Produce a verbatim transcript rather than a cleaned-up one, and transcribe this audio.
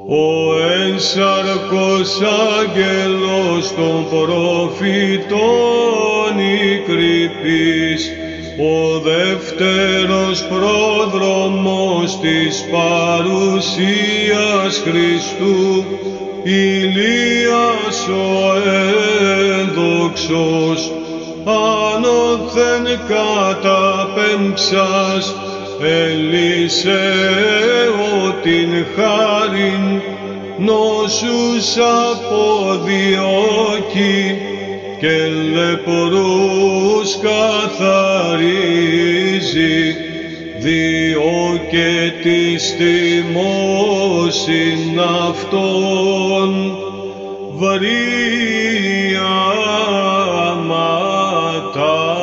ο ένσαρκος άγγελος των προφητών η κρυπής, ο δεύτερος πρόδρομος της παρουσίας Χριστού, Ηλίας ο ένδοξος, άνωθεν καταπέμψας, Ελισέω την χάριν, νόσους αποδιώκει και λεπρούς καθαρίζει, διό και της τιμώσιν αυτών βρίαματα.